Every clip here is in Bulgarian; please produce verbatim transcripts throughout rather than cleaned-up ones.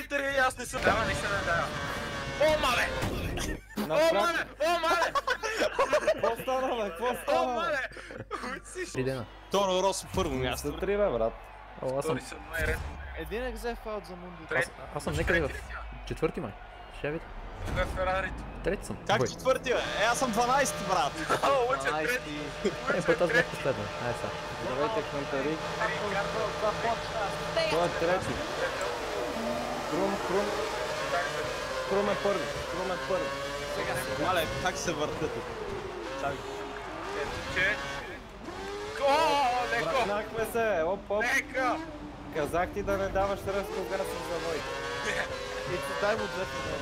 Хънтери и аз не съм. Дава, не се не дава. О, мале! О, мале! О, мале! Какво стана, бе? Какво стана? О, мале! Три дена. Торо Рос първо място. За три, бе, брат. О, аз съм... Втори съм най-ред. Един екзеф аут за Мундо. Аз, аз съм някъде в четвърти май. Ще я видя. Кога е Ферарито? Трети съм. Как Бой. четвърти, бе? Е, аз съм дванайсети, брат. О, лъча трети! Е, път аз бях последен. Ай сега. Здравейте, Хънтери. Рикардо, Той е трети. Крум, Крум. Крум е първи. Крум е първи. Мале, как се върта тук? Чакай. ето че... О, леко! Бръкнахме се, оп, оп. Леко! Казах ти да не даваш ръст, кога се завой. И ти дай му двете на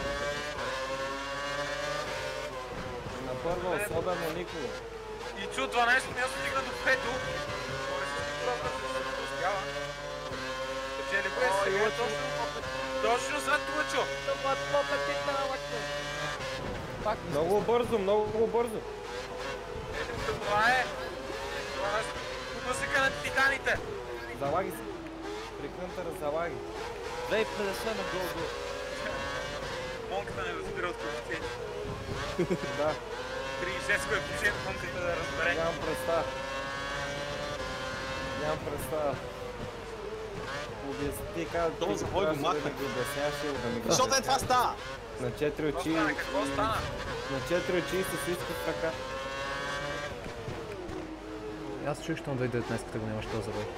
На първа особено никога. И чу дванайсето място стигна до пето. Може да си просто да се успява. Печели го е сега точно. Точно зад Лъчо. Пак Много бързо, много бързо. Ето това е. Това е сблъсъка на титаните. Залаги се. При Хънтера залаги. две и петдесет на гол-гол. Монката не разбира от коефициенти. Да, трийсет и шест коефициент монката да разбере. нямам представа. Нямам представа. Обясни, каза, Долу за бой го махна. да го обясняваш и да ми го Защото е това става? На четири Какво очи... стана? Какво стана? На четири очи и се свиска в ръка. Аз чух, щом две хиляди и деветнайсета го нямаш този забой.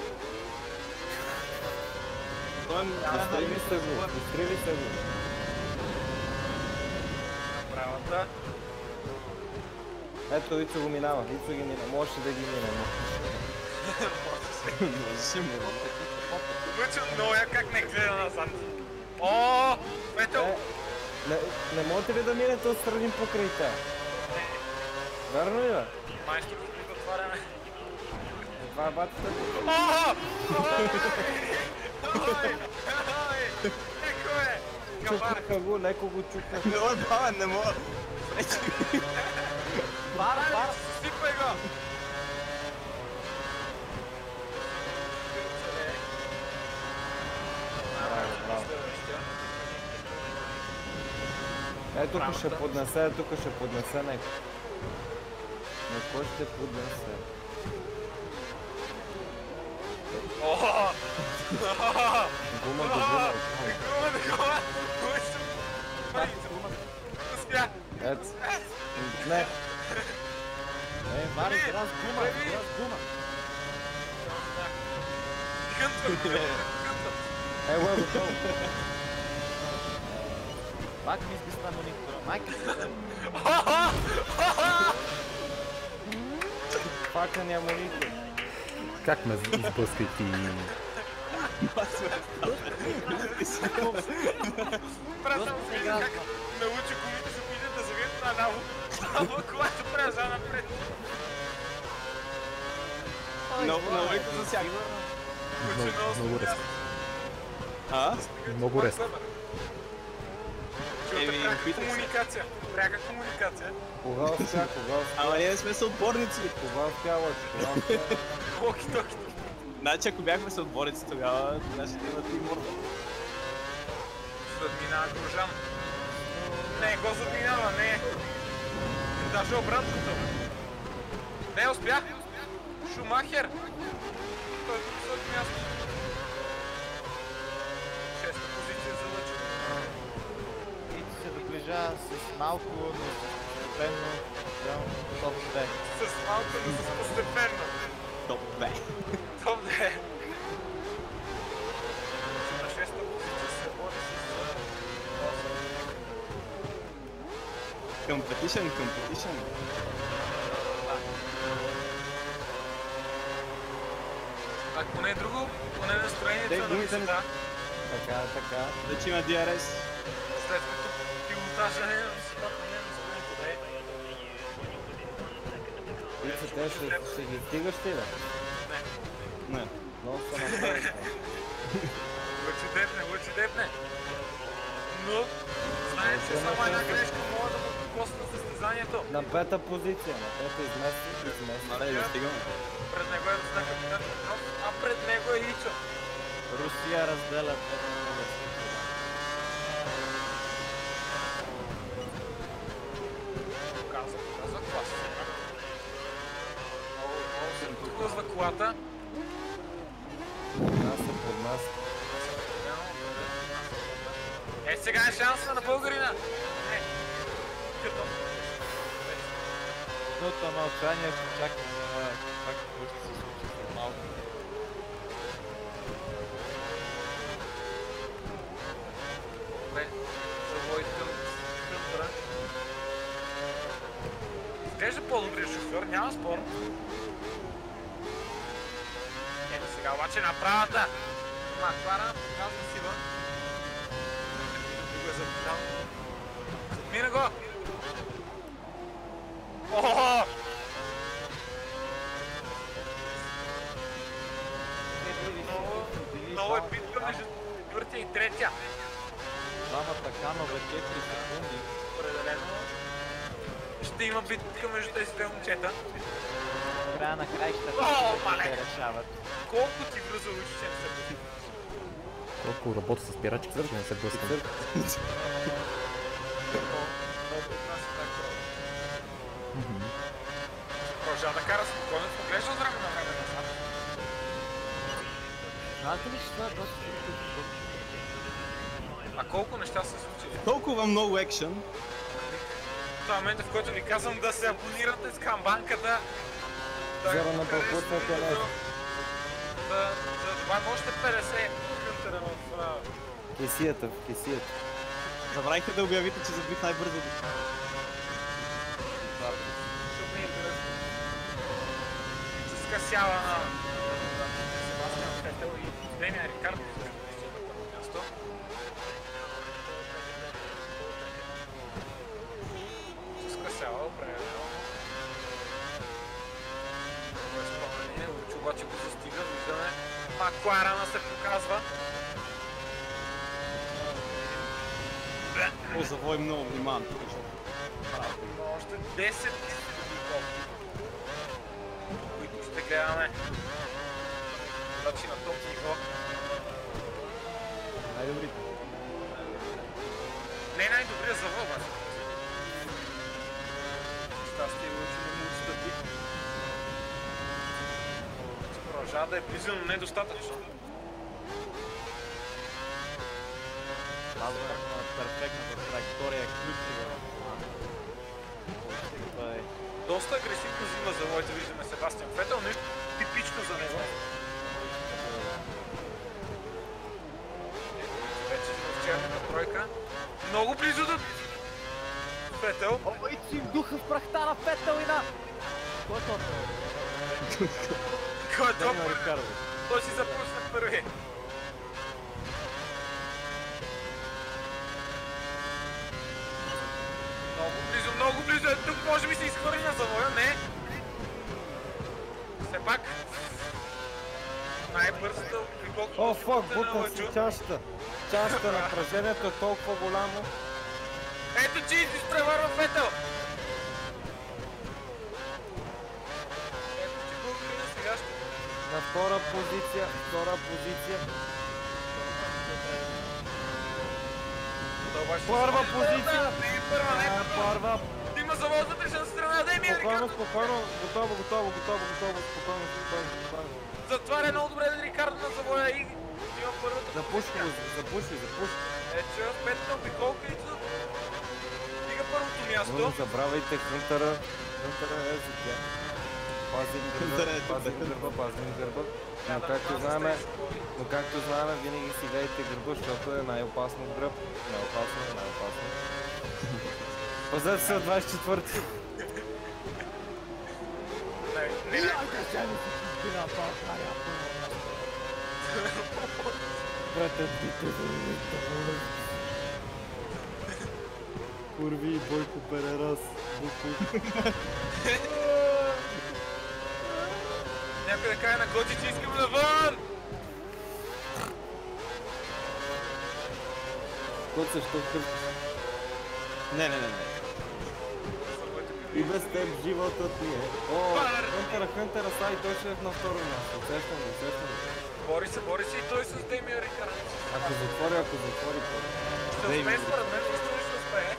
Той ми Изтрили се го, изтрили се го. Правата. Ето, Ицо го минава, Ицо ги минава. Можеше да ги мине, но... Можеше му. Лъчо, много я как не гледа назад. О, Петъл! Е, не, не можете ли да минете отстрани покрай те? Верно ли бе? Майстор, го отваряме. Това е батата. О! Ой! Ой! Леко е! Кабар! Чукнаха го, леко го чукнаха. Не мога, бавен, не мога. Бар, бар! Сипай го! Е, тук ще поднесе, тук ще поднесе неко. Неко ще поднесе. О! Гума до гума. Гума до гума! Успя! Ето. Не. Е, Мари, трябва с гума, трябва с гума. Хънтър! Е, лево, долу. Пак ми изписна монитора. Майка си. Пака няма монитор. Как ме изблъскай ти? Празам се вижда как научи комите се пишат да завият наляво, ама когато праза напред. Много, много леко засяга. Лучи Много резко. А? Много резко. Чуйте, Еми, пряка опитай се. комуникация. Пряка комуникация. Кога успя, кога успя? Ама ние сме съотборници. Кога успя, Лъчо, кога успя? Walkie-talkie. Значи ако бяхме съотборници тогава, нашите имат и морда. Задминава Горжан. Не, го задминава, не. Даже обратното. Не, успя. Шумахер. Той е високо място. Шеста позиция за Лъчо. И ти се доближава с малко, но постепенно до топ две. С малко, но с постепенно. Топ две. Топ две. На шеста позиция се бори с... Competition, competition. Ако не е друго, поне настроението Те, е на думите не- висота. Така, така. Да че има Ди Ар Ес. След като пилотажа не е на висотата, не е настроението да е. Ицо, те ще, ще ги стигаш ти, бе? Не. Не. Много са направили. Лъчи депне, лъчи депне. Но, знае, че само една грешка мога да му косна състезанието. На пета позиция, на пета измести, измести. Мале, да стигаме. Пред него е Русна капитан Петров, а пред него е Ичо. Русия разделя пет. изплъзва колата. Нас е под нас. Е, сега е шанса на българина. Не. Като. Минута мълчание, чакаме как ще се случи след малко. Добре, завой към къмпера. Изглежда по-добрия шофьор, няма спор. Ето сега обаче направата. Макларен показва сила. Го е запитал. Задмина го! Охо! Много, много е битка между четвъртия и третия. Двамата канове четири секунди. Определено ще има битка между тези две момчета. Края на краищата О, ще мале! се решават. Колко ти бързо учи, че не се бъде? Колко работа с спирачките, че не се блъскам. Продължава да кара спокойно, поглежда от време на време назад. Знаете ли, че това е доста трудно? А колко неща са случили? Толкова много екшен. Това е момента, в който ви казвам да се абонирате с камбанката. Зара на пропуснете нещо. За, за това можете петдесет хънтера в... а, Кесията, в кесията. Забравихте да обявите, че забих най-бързо. Защото ми е интересно. Се скъсява на... Себастиан Фетел и Демиан Рикардо изглежда наистина на първо място. Се скъсява определено. Без спомнение, Лучо обаче го застига, виждаме. Макларена се показва. О, завой много внимание. Има още десет кофти, които ще гледаме. Значи на топ ниво. Най-добрите. Не най-добрия завод, бе. Щастие Лучо не му отстъпи. Продължава да е близо, но недостатъчно. База на перфектната траектория е ключова. Това е... Доста агресивно взима завоите, виждаме Себастиан Фетел, нещо типично за него. Вече сме в черната тройка. Много близо до Фетел. Ой, си вдуха в прахта на Фетел и на... Кой е това? Кой е това? Демиан Рикардо. Той си запусна първи. Много близо, много близо е тук, може би се изхвърли на завоя, не. Все пак. Най-бързата приколка. О, фак, бутна си чашата. Чашата, напрежението е толкова голямо. Ето, че изпреварва Фетел. Ето, че българина сега ще... На втора позиция, втора позиция. Първа позиция! Не, първа, не, А, първа. има завод за трешна страна, Демиан Спокойно, Рикардо. спокойно, готово, готово, готово, готово, спокойно, спокойно, спокойно. Затваря много добре Рикардо на завоя и има първата. Запуши го, запуши, запуши. Ето, петата обиколка и за... Стига първото Но място. не забравяйте Хънтъра. Хънтъра е за тях. Пазим Хънтър гърба, е тук, пазим да. гърба, пазим гърба. Да, Но да, както да, знаем, да, да. но както знаем, винаги си гледайте гърба, защото е най-опасно в гръб. Най-опасно, най-опасно. Пазете се от двадесет и четвърти. Не, не, не. Братът, бите за минута. Курви и Бойко Перерас. Някой да каже на Годжи, че искаме навън! Кот също къв. Не, не, не, не. И без теб животът ми е. О, Хънтера, Хънтера, Сай, той ще е на второ място. Усещам го, усещам го. Бори се, бори се и той с Демиан Рикардо. Ако затворя, ако затвори, Ще успее според мен, мисля, че ще успее.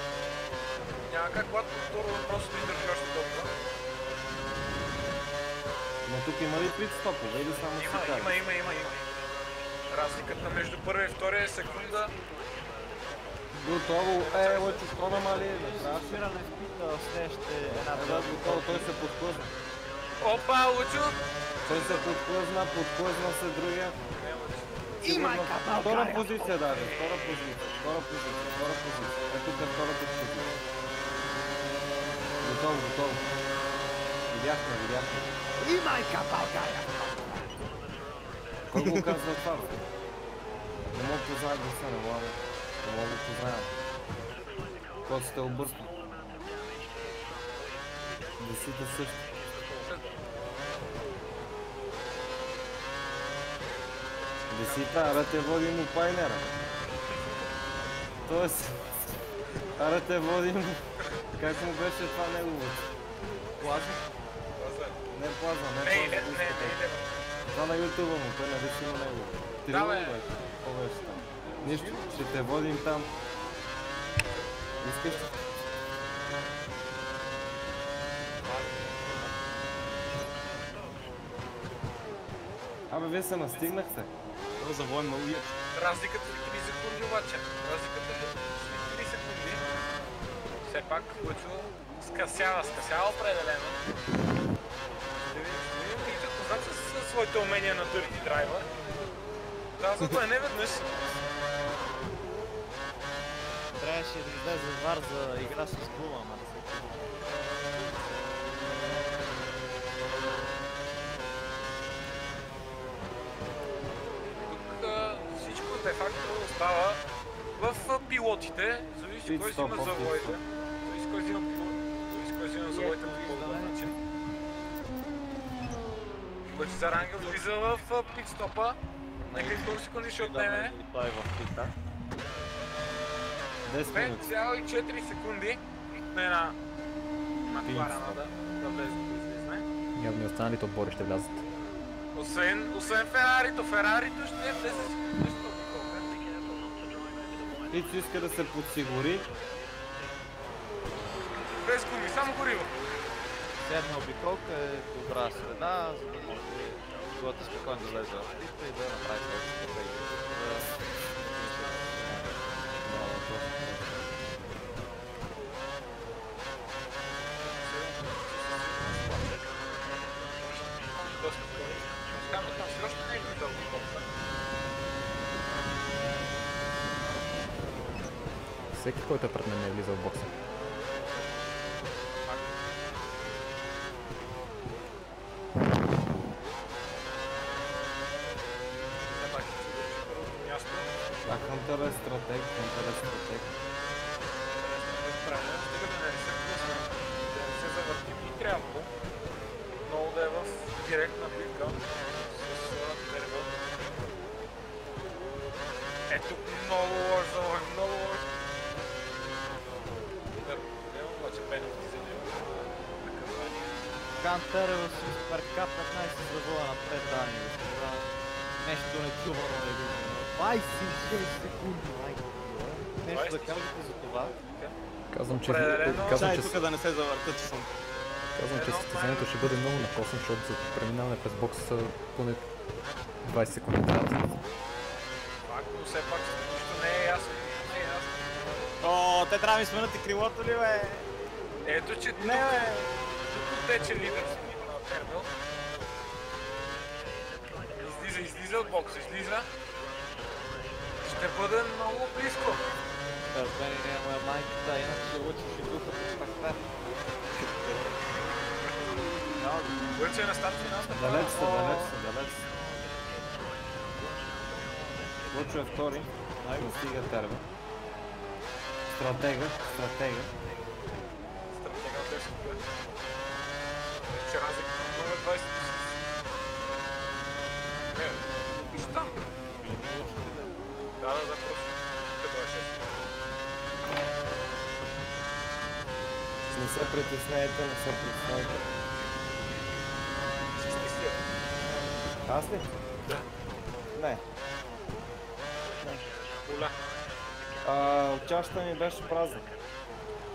Няма как, когато второ въпрос да издържи още толкова. Но тук има ли пит стопове или само си Има, караш? има, има, има, има. Разликата между първа и втория е секунда. Готово. Е, лъчо, що намали? Направо. Спиране с пита в следващите една Да, два. готово, той се подхлъзна. Опа, Лучо! Той се подхлъзна, подхлъзна се другия. Има Сигурно- Втора позиция даже, втора позиция, втора позиция, втора позиция. Е, тук е втората позиция. Готово, готово. Видяхме, видяхме. Имайка България! Кой го казва това? Бе? Не мога познава гласа, не мога. Не мога го познавам. Който сте объркан. Десите също. Десита, ара те води му пайнера. Тоест, ара те води му... Как му беше това неговото? Плаза? Не плаза, не Не, не, плаза. не, не, не. Това на ютуба му, той не беше на него. Да, Трило бе. беше. Какво беше там? Нищо, ще те водим там. Искаш? Абе, вие се настигнахте. Това завой много я. Разликата е три секунди обаче. Разликата е три секунди. Все пак, Лучо скъсява, скъсява определено. Ще видим, ще видим, видите, познат със своите умения на Dirty Driver. Казва го е не веднъж. Трябваше да излезе вар за игра с клуба, ама не се клуба. Тук а, всичко де-факто остава в а, пилотите. Зависи Пит кой стоп, взима пит завоите. стоп. Зависи кой взима пилот- зависи кой взима завоите по по-добър начин. Който за ранга влиза в а, пит-стопа. Нека колко секунди ще отнеме. И той е в пита. десет две минути. цяло и четири секунди на една Макларена да, да влезе да излезне. Явно и останалите отбори ще влязат. Освен, освен Ферарито, Ферарито ще влезе също обиколка. Ицо иска да се подсигури. Без гуми, само гориво. Седна обиколка е добра среда, за да може пилота спокойно да влезе в пита и да направи своите стратегии. Доста скоро. Там, там все още не е виждал обиколка. Всеки, който е пред мен, е влизал в бокса. Все пак ще се върши първото място. А Хантер е стратег, Хантер е стратег. Правилно, стига да не се пусне, да не се завърти и трябва много да е в директна битка с Дерго. Ето много лош завой, много лош. Дерго, обаче пеналти за него. Наказание. Кантер е в Суперкап петнайсет завоя напред, Дани. господа. Нещо не чувано не видно. двайсет и шест секунди, майко. Нещо да кажете за това? Казвам, че, Определено. казвам, Чай че, тук да не се завърта, че съм. казвам, че Едно състезанието май- ще бъде много накосно, защото за преминаване през бокса поне двайсет секунди трябва. Пак, но все пак нищо не е ясно. Не е ясно. О, те трябва да ми сменят и крилото ли, бе? Ето, че Не, бе! тук тече лидер с Нива на Термел. Излиза, излиза от бокса, излиза. Ще бъде много близко. Търпение му е майката, иначе учиш и духа по спектар. Лъче на старт финалната. Далеч са, далеч са, далеч са. Лъчо е втори. Не стига Терве. Стратега, стратега. Стратега от десет пъти. Вече разлика много е двайсет. Не, виж там. Да, да, да, просто. Като е шест. Не се притеснете, не се притеснете. Чисти си. Аз ли? Да. Не. Оля. А, чашата ми беше празна.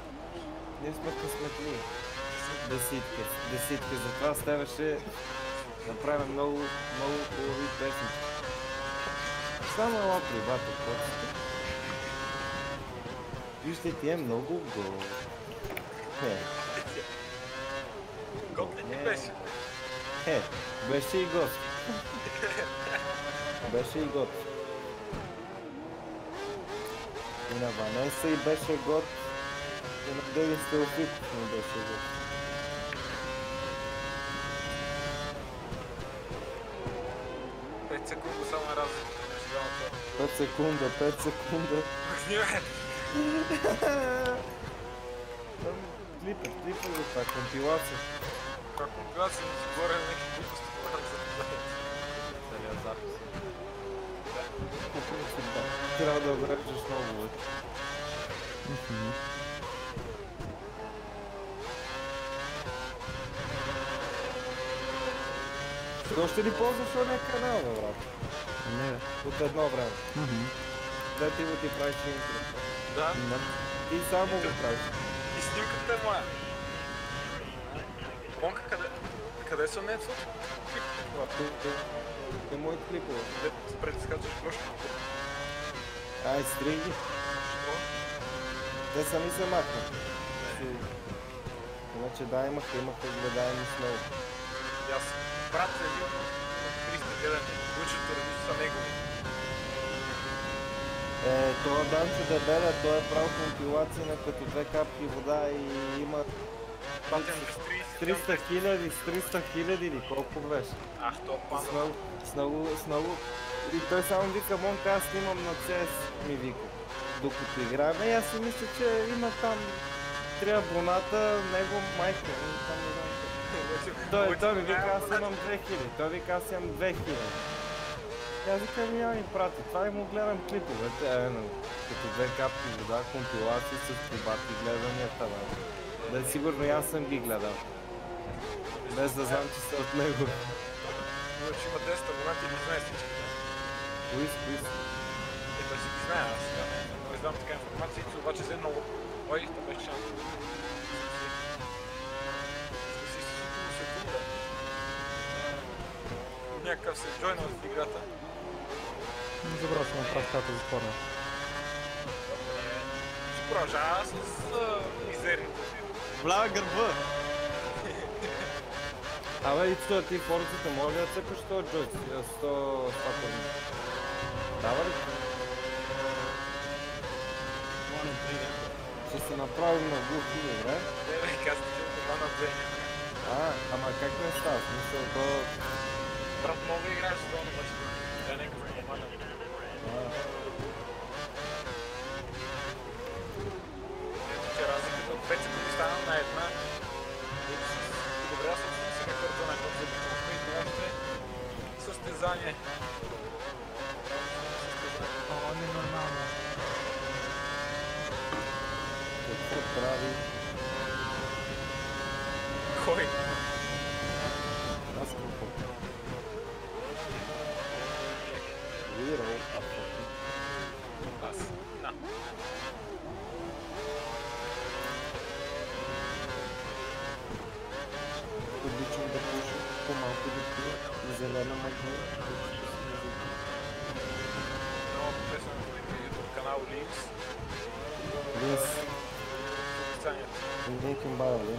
Ние сме късметли. Деситки, деситки. Затова с тебе ще Направим много, много хубави песни. Само ела при бата коците. Вижте, ти е много гол. Е, Гот ли ти Не. беше? е, беше и гост. Беше и год. И на Ванеса и беше год. И на Девин Стелфит не беше год. пет секунди само е разлика между двамата. пет секунда, пет секунда. Махни, Там клипа, клипа за това, компилация. Как компилация не си говоря на някакви глупости, говоря за това. Целият запис. Трябва да обреждаш много лъч. Защо ще ли ползваш ония канал, бе, брат? Не, От едно време. мгм. Да ти го ти правиш интро. Да, Да. Ти само го правиш. и снимката е моя. Монка, къде? Къде са Netflix? А, ти, ти, ти моите клипове. Де ти предискачаш грошки? Ай, стриги. Що? Те сами се махнат. Иначе да, имаха, имаха гледаемост много. И аз брат е един от триста гледани. Лучшите ревю са негови. Е, това Данчо Дебеля, той е правил компилации на като две капки вода и има Патен с трийсет. триста хиляди, с триста хиляди или колко беше? Ах, то С пана. много, с много, с много. И той само вика, Монка, аз снимам на си ес, ми вика. Докато играем, и аз си мисля, че има там три абоната, него майка, и там не знам. Той, той ми вика, аз имам две хиляди, той вика, аз имам две хиляди. И аз викам, няма ми прати, това и му гледам клиповете, е, но, като две капки вода, компилации с прибати гледанията, бе. Да е сигурно и аз съм ги гледал. Без да знам, че са от него. Иначе има десет абонати или знае всички. Кои с кои с? Е, да си ги знае, аз сега не, не знам така информация, че обаче взе много. Ой, това беше шанс. Спаси си около секунда. Някакъв се джойнал в играта. Забрал съм направо стата затворна. Ще продължава с мизерните си. Бля, гърба! Абе, и това ти форците, може да цепиш сто джойс, сто стопорни. Дава ли? Ще се направим на глухи, добре? Не, бе, казвам, че това на две. А, ама как не става? В смисъл, то... Брат, мога да играеш с това на бъчето. Да, нека се помага. Ето, че разликата от пет секунди стана на една. Добре, аз съм си рекорда на който започвахме и това ще е състезание. О, ненормално. Какво прави? Кой? Аз какво? Лиро, а Аз. Да. обичам да пуша по-малко да пия зелена магния. Много песен от канал Leaves. Днес Състезанието. Linkin Barley.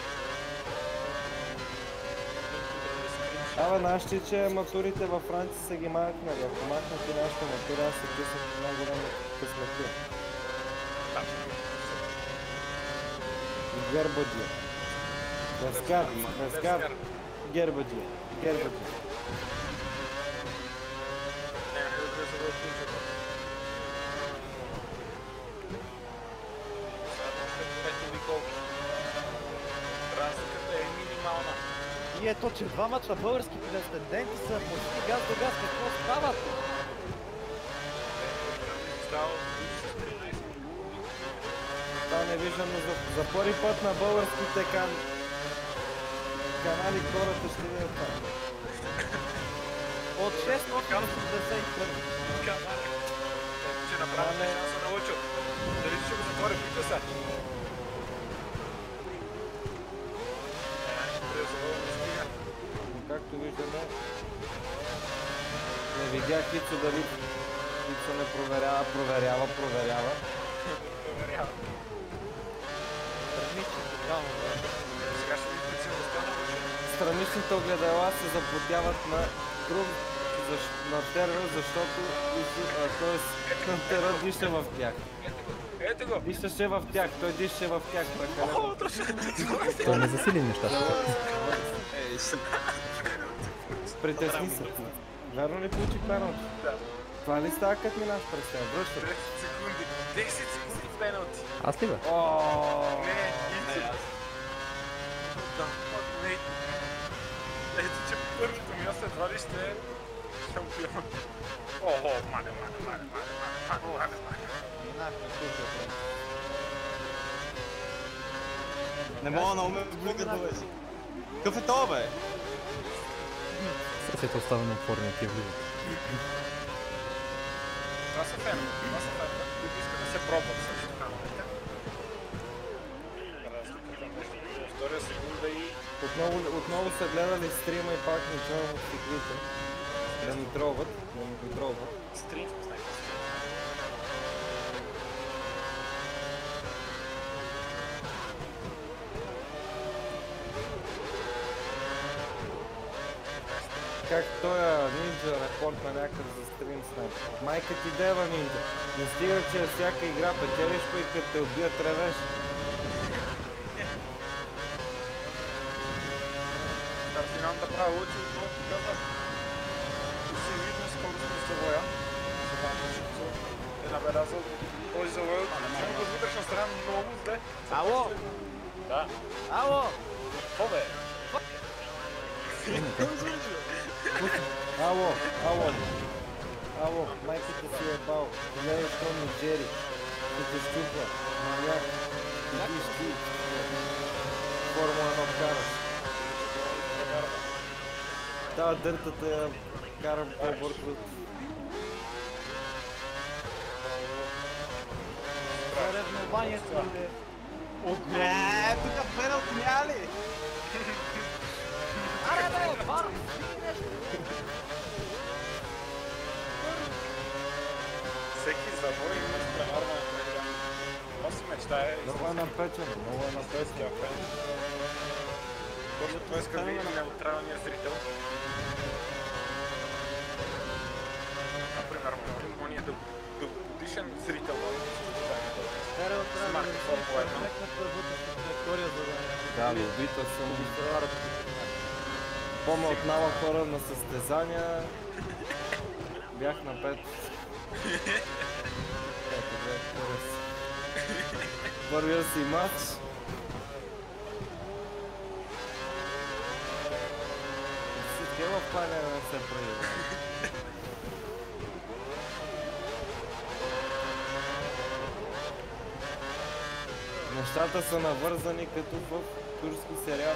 Абе, нашите, че матурите във Франция са ги махнали. Ако махнат и нашите матури, аз се писам най-голяма късметия. Гербаджи. Вескар, Вескар, Гербаджи, Гербаджи. Не, не да се въобще. Ето ви колко. Разликата е минимална. И ето, че двамата български претенденти са почти газ до газ. Какво стават? Става Това не виждам, но за, за първи път на българските кан... канали хората ще видят това. От шестстотин осемдесет и първи. канали. Ето, че направо не шанса на Лъчо. Дали ще го затворя, пита се. Но както виждаме, Видях Ицо дали Ицо не проверява, проверява, проверява. Проверявам. Странично, тотално, брат. Сега ще ви преценността на лъжа. Страничните огледала се заплатяват на друг, защ... на терор, защото т.е. на терор диша в тях. Ето го. Ето го. Дишаше в тях, той дишаше в тях прекалено. О, точно. Това не засили нещата. Ей, ще... Притесни се. Верно ли получи пеналти? Да. Това ли става като минаш през теб? Връща. десет секунди. десет секунди пеналти. Аз ли бе? Ооо. Не, Ицо. Да, не. Ето, че първото място едва ли ще е шампион. Охо, мале, мале, мале, мале, мале, мале, мале. Минахме тук, брат. Не мога на уме да бъдеш. Какъв е това, бе? Сърцето оставено отворено и ти влизат. Това са фенове, това са фенове, които искат да се пробват също камерите. Разликата между втория секунда и... Отново, отново са гледали стрима и пак не чувам от стиклите. Да ни троват, да ни контролват. Стрим в последния стрим. Как той нинджа репорт на някакъв за стрим снайп. Майка ти дева нинджа. Не стига, че всяка игра печелиш, пък като те убият ревеш. Да, финалната права лучи отново показва. Си видно скоростно завоя. Е набелязал този завоя. От вътрешна страна много зле. Ало! Да. Ало! Какво бе? Ало, ало. Ало, майката си е бал. Гледаш Том и Джери. И те щупа. Маняк. Идиш ти. Формула едно караш. Тава дъртата я карам по-бързо. Съревнованието ли? Е, тук пеналти няма ли? Аре бе, бар! Всеки завой има пленарна игра. Това си мечтае. Много е напечено, много е напечено. Точно това иска да види неутралния зрител. Например, он е дългогодишен зрител на състезанието. Стерео трябва да Смарка реши Формула едно. перфектната вътрешна траектория, за да не... Да, любител съм. изпреварят. Помня от малък хора на състезания. Бях на пет. Ето, бе, хора си. Първия си матч. Всички в паня не се прояви. Нещата са навързани като в турски сериал.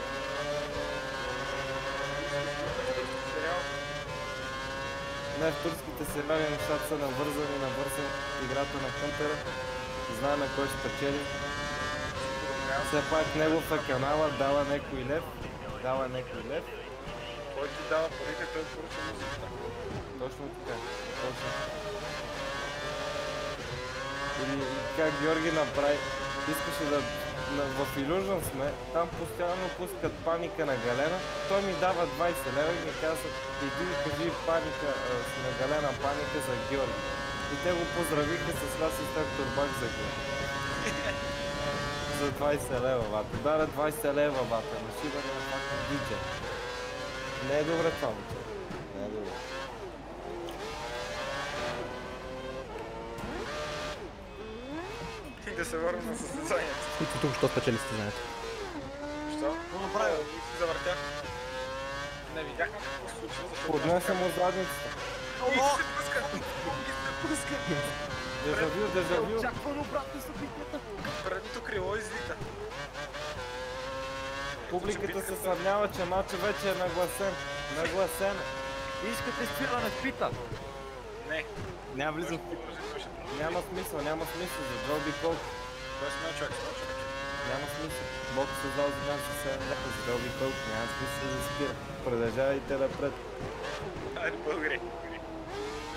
Не, в турските сериали нещата са навързани, навързани играта на Хънтера. Знаем кой ще печели. Все пак негов е канала, дава някой лев. Дава някой лев. Кой ти дава парите, той поръча музиката. Точно така. Точно. Или как Георги направи, искаше да... на- в Illusion сме, там постоянно пускат паника на Галена. Той ми дава двайсет лева и ми казва, иди и кажи паника а, с- на Галена паника за Георги. И те го поздравиха с вас и так турбак за Георги. За двайсет лева, бата. Даде двайсет лева, бата. Нашиване на факта диджа. Не е добре това, момче. Не е добре. И да се върна на състезанието. И ти тук що спечели състезанието. Що? Какво направил? И си завъртях. Не видяхме какво се случва, защото... Поднесе му задницата. И се пуска! И се пуска! Дежавю, дежавю. Очаквано обратно събитията. Предното крило извика. Публиката се съмнява, че матчът вече е нагласен. Нагласен. Искате спиране в пита. Не. Няма влизам. Няма смисъл, няма смисъл за Джоби Колк. Той е смел човек, смел човек. Няма смисъл. Бог се дал за нас за седем лева за Джоби Колк. Няма смисъл да спира. Продължавайте напред. Айде, българи.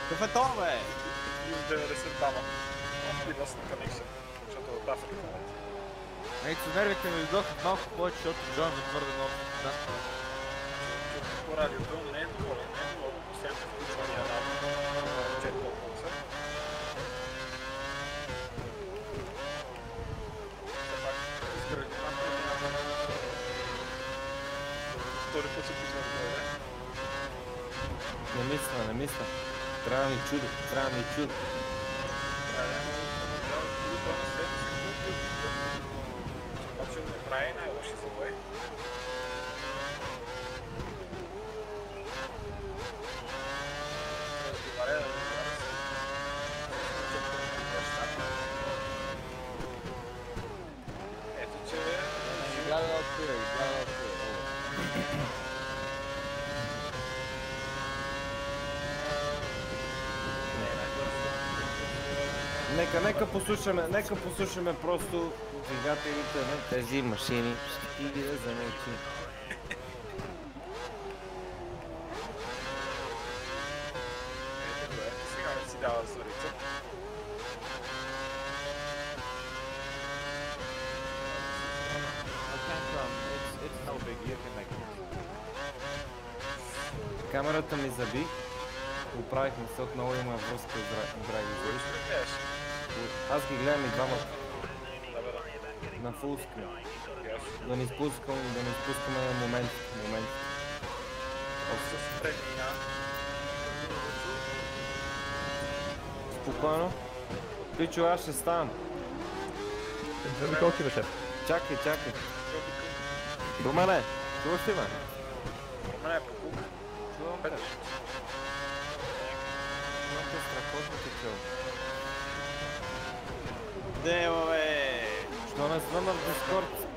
Кафето, бе! Плюс деветдесет баба. Lost connection. Защото от Африка. Ейцо, нервите ми дойдоха малко повече, защото Джон за твърде много. Да. По радиото не е доволен, не е доволен. Постоянно включвания на четвърт полса. Все пак, изгради малко. Втори път се познава да е. Не мисля, не мисля. Трябва ми чудо, трябва ми чудо. Общо не прави най-лоши злове. Разговаря, разговаря се. Ето, че... Изгледа от тия, изгледа от тия. Не, най-бързо. Нека, нека послушаме, нека послушаме просто двигателите на тези машини и да замълчим. Ето го е, сега не си дава зорица. I can't come, it's, it's no big, you can make it. Камерата ми заби. Оправихме се, отново има връзка с дра- драги Кой зори. ще гледаш? Аз ги гледам и двамата Да, бе, да. на фул скрин. Ясно. Да не изпускам, да не изпускаме момент, момент. С тегния. Спокойно. Пичо, аз ще ставам. За ми колко беше? Чакай, чакай. Романе, чуваш ли ме? У мен е покук. Чувам те. Чувам те страхотно те чувам. Дева, бе! Що не звънна в Дискорд?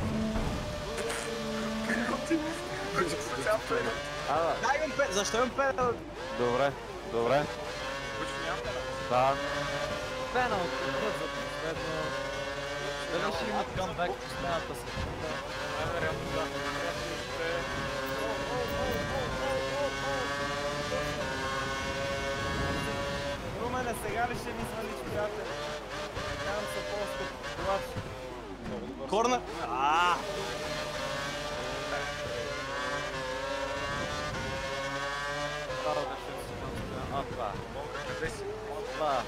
Ада, Дай имам педал! Защо имам педал? добре, добре. Почти нямам да Да. Пеналти, бързо, последно. Дали ще имат камбек в последната секунда? най-вероятно да. Вероятно ще... Румене, сега ли ще ни свалиш, приятел? Нямам се по-скъп колач. Корна! Ааа! Това беше секунда. А, това. Мога къде си? Това.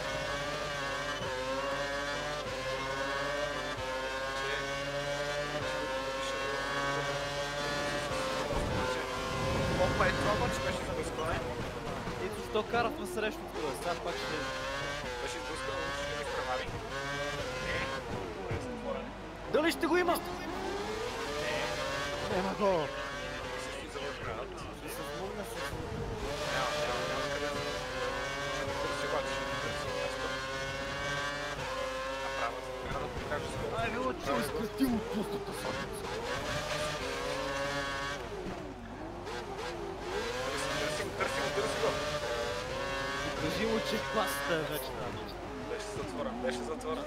Опа, е това обаче беше сблъскане. Ето що карахме срещу това, сега пак ще... Беше сблъскане, но ще ми превари. Не, добре, с отворене. Дали ще го има? Нема го! Също завършват. Ще се смогнеш с... Няма, няма, няма къде да... Ще ме търси обаче, ще ме търси място. Направо, трябва да покажа скоро. Ай, било, че изкратил от пустата садница. Търси го, търси го, търси го. Кажи му, че класата е вече там. Беше затворен, беше затворен.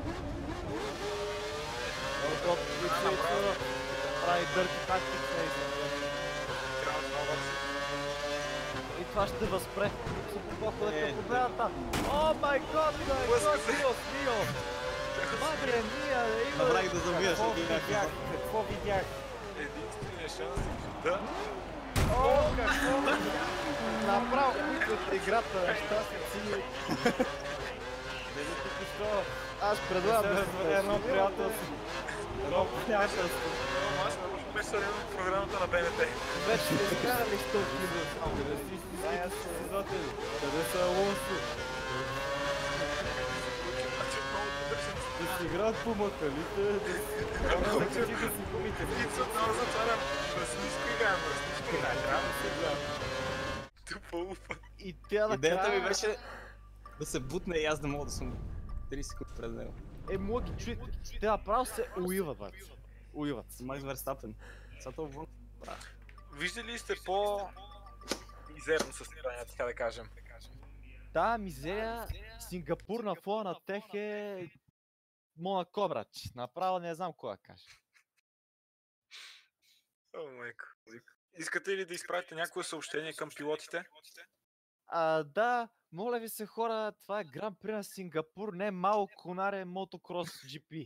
От лицето прави дърти тактик на Трябва да много и това ще възпре. Се попохва Е, да победа там. О май гот, май Блъска гот, се. Диос мио! Мадре мия, има... Направих да забия, Какво защото бях видях? Какво видях? единствения шанс да... О, какво? Направо от играта неща си. Дали тук що? Аз предлагам да Се едно приятелство. Едно приятелство. Аз не може беше съревно в програмата на Б Н Т. вече сте изкарали сто кило. Къде си истинските състезатели? Къде са Алонсо? Значи много поддържам си. Да си играят по макалите, да си... Трябва да кажи да си гумите. Ицо, много затварям. Расниско играем, расниско играем. Трябва да се играем. Тупо уфа. И тя да Идеята ми беше да се бутне и аз да мога да съм трийсет секунди пред него. Е, мога ги чуете. Те направо се уиват, бат. Уиват се. Макс Верстапен. Сега това вън. Виждали сте по... мизерно състояние, така да кажем. Та мизерия, Сингапур на фона на тех е... Монако, брат. Направо не знам кога кажа. О, майко. Искате ли да изпратите някакво съобщение към пилотите? А, да, моля ви се хора, това е Гран При на Сингапур, не Мао Конаре Мотокрос джи пи.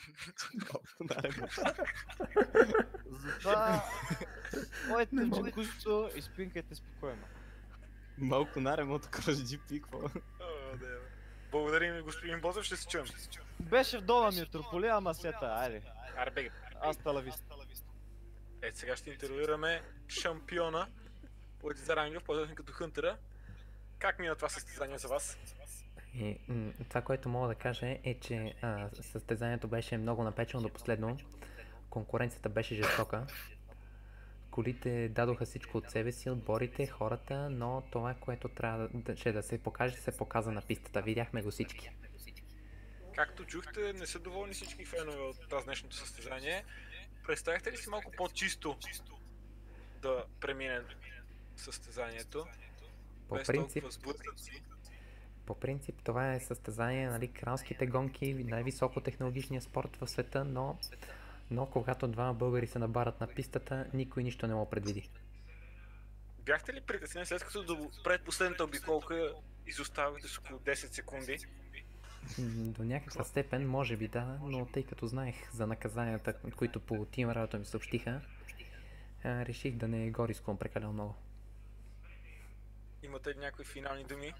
Затова, моите в джакузито и спинкайте спокойно. Малко наре мотокрос джи пи, какво? О, да, бе. Благодарим ви, господин Ботев, ще се чуем. Беше в дома Метрополия, ама сета, айде. Аре, бега. Аз талавист. Ето сега ще интервюираме шампиона Лъчезар Ангелов, по-известен като Хънтера. Как мина това състезание за вас? И, м, това, което мога да кажа е, че а, състезанието беше много напечено до последно. Конкуренцията беше жестока. Колите дадоха всичко от себе си, отборите, хората, но това, което трябва да, да, да се покаже, се показа на пистата. Видяхме го всички. Както чухте, не са доволни всички фенове от тази днешното състезание. Представяхте ли си малко по-чисто да премине състезанието? По без принцип, толкова сблъсъци. по принцип това е състезание, нали, кралските гонки, най-високо технологичния спорт в света, но, но когато двама българи се набарат на пистата, никой нищо не му предвиди. Бяхте ли притеснени, след като до предпоследната обиколка изоставахте с около десет секунди? М, До някаква степен, може би да, но тъй като знаех за наказанията, които по Team Работа ми съобщиха, а, реших да не го рискувам прекалено много. Имате ли някои финални думи?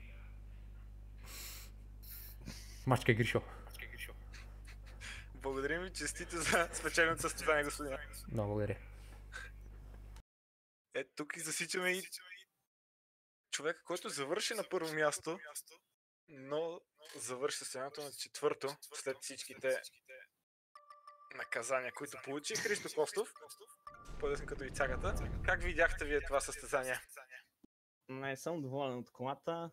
Мачка Гришо. Благодарим ви, честите за спечеленото състезание, господина. Много благодаря. Ето тук и засичаме и човека, който завърши на първо място, но завърши състезанието на четвърто, след всичките наказания, които получи. Христо Костов, по-десен като и цагата. Как видяхте вие това състезание? Не съм доволен от колата.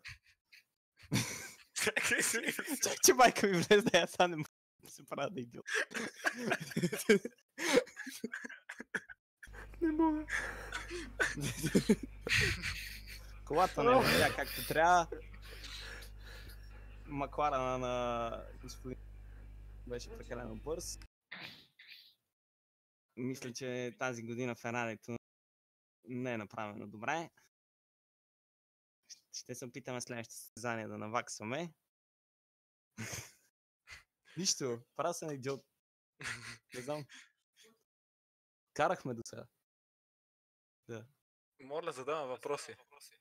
Чакай си. Чак, че майка ми влезе, да я сега не мога да се правя да идиот. Не мога. Колата не вървя както трябва. Макларена на господин беше прекалено бърз. Мисля, че тази година Ферарито не е направено добре. Ще се опитаме следващото състезание да наваксваме. Нищо, правя се на идиот. Не знам. Карахме до сега. Да. Моля, задавам въпроси.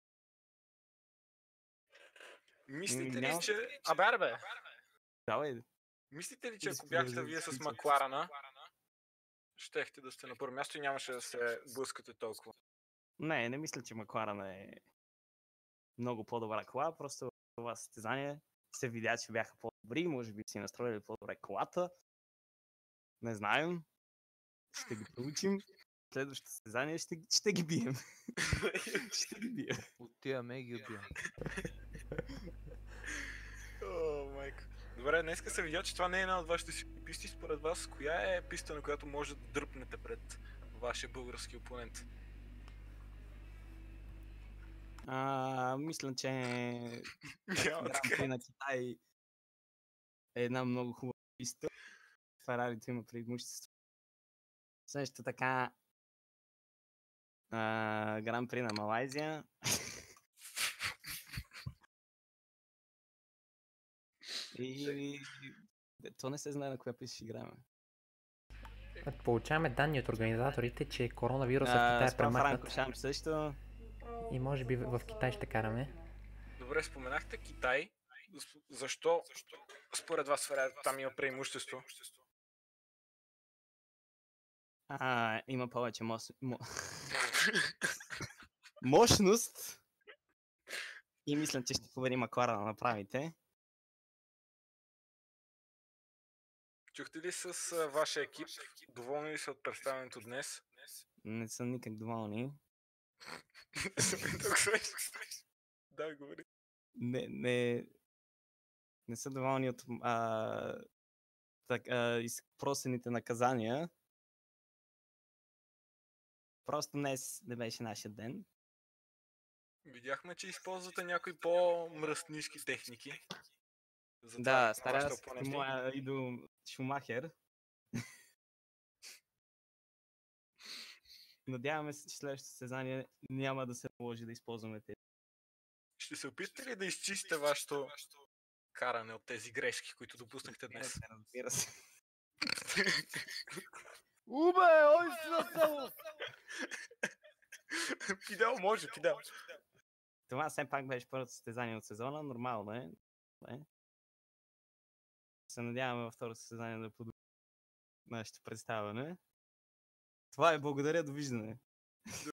Мислите ли, Няма. че... Абе, аре бе! Давай. Мислите ли, че ако Искам да бяхте вие с изключа. Макларена, щехте да сте на първо място и нямаше да се блъскате толкова? Не, не мисля, че Макларен е много по-добра кола, просто в това състезание се видя, че бяха по-добри, може би си настроили по-добре колата. Не знаем. Ще ги получим. Следващото състезание ще, ще ги бием. Ще ги бием. Отиваме и ги убивам. О, майко. Добре, днеска се видя, че това не е една от вашите си писти. Според вас, коя е писта, на която може да дръпнете пред вашия български опонент? А, мисля, че Няма Гран така. При на Китай е една много хубава писта. Ферарито има преимущество. Също така а, Гран При на Малайзия. И то не се знае на коя писта ще играме. Получаваме данни от организаторите, че коронавируса в А, Китай е Спа премахнат Франкошамп също. и може би в в Китай ще караме. Добре, споменахте Китай. З- Защо според вас Феррари там има преимущество? А, има повече мощ... мо... мощност. И мисля, че ще победи Маклара да направите. Чухте ли с а, вашия екип? Доволни ли са от представянето днес? Не са никак доволни. Да, говори. Не, не, не са доволни от а, так, а, изпросените наказания. Просто днес не беше нашия ден. Видяхме, че използвате някои по-мръснишки техники. За Да, това старая вашите се опоненти. моя идол Шумахер. Надяваме се, че следващото състезание няма да се наложи да използваме тези Ще се опитате ли да изчистите вашето каране от тези грешки, които допуснахте днес? Разбира се. Убе, ой си на село! Пидал може, пидал. Това все пак беше първото състезание от сезона, нормално е. Добре. Се надяваме във второто състезание да подобрим нашето представяне. Това е, благодаря, довиждане.